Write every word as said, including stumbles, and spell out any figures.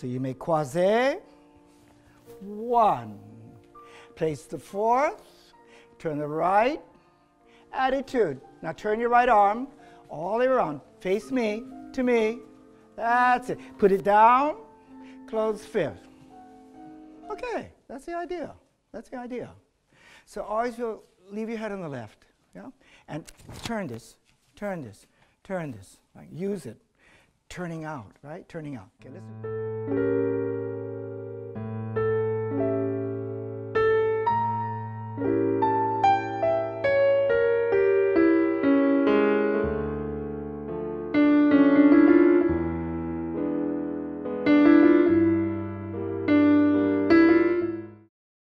So you make croisé, one. Place the fourth, turn the right, attitude. Now turn your right arm all the way around. Face me, to me. That's it. Put it down, close fifth. Okay, that's the idea. That's the idea. So always will leave your head on the left, yeah? And turn this, turn this, turn this. Right? Use it. Turning out, right? Turning out. Okay, listen.